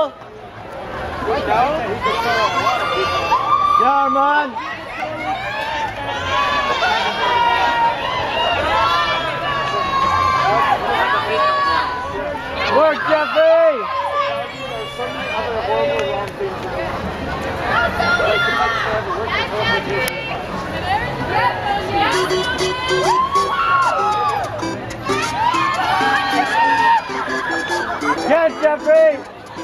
Yeah, man. Work, Jeffrey! Yes, Jeffrey!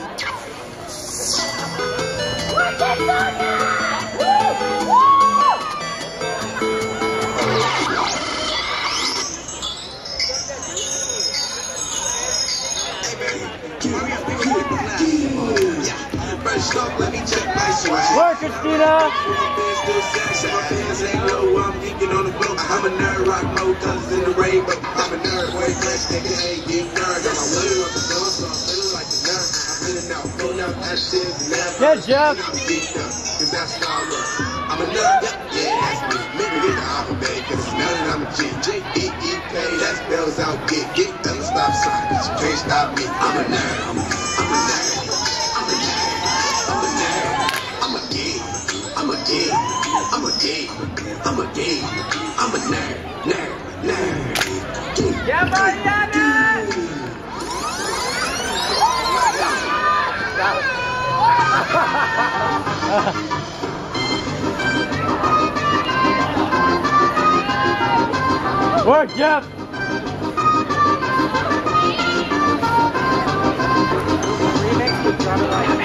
Let me check my swag. Work, Christina! I'm a nerd, rock no colors in the rainbow. I'm a nerd, boy, fresh, nigga, ain't get nerd. Got my wood up the door, so I'm feeling like a nerd. I'm feeling out, going out that shit, never. Yeah, Jeff. Cause that's how I look. I'm a nerd, yeah, that's me. Make me get the alphabet, cause it's nerd and I'm a G. J-E-E-K, that spells out, get, tell the stop sign, but you can't stop me. I'm a nerd, I'm a nerd. I'm a geek, I'm a geek, I'm a geek, I'm a nerd. Yeah, Mariana! Work, Jeff! Remix with Johnny Light.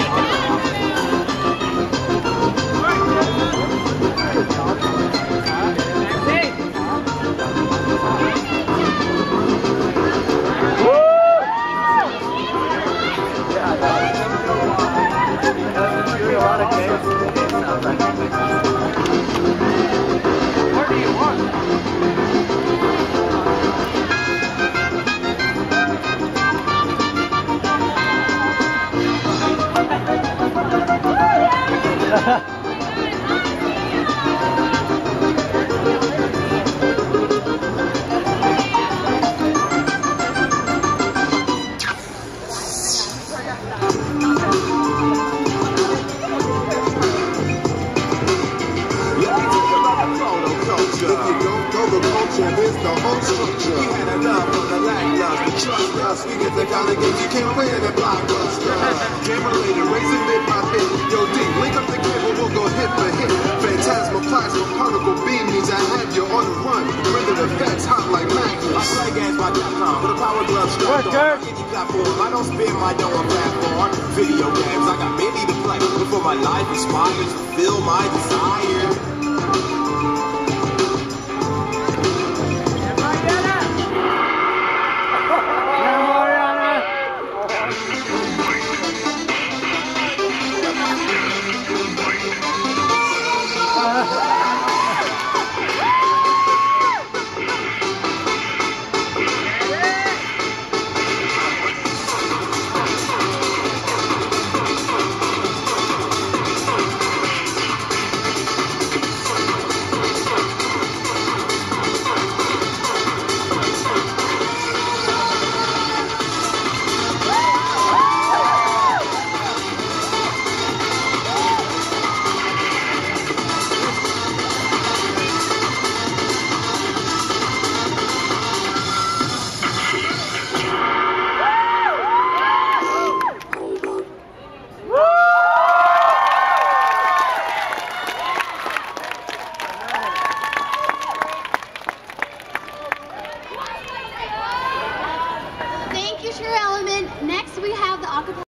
What do you want? It's the whole structure. We had enough of the lackluster. Trust us, we get the kind of games you can't win at Blockbuster. Camera later, raising bit by bit. Yo, D, link up the cable, we'll go hit for hit. Phantasmal plasma particle beam means I have you on the run. Render the facts hot like Magnus. I play games by Capcom with a power glove strapped on. Any platform, I don't spend my dough on platform. Video games, I got many to play before my life inspires to fulfill my desire. Next we have the acapella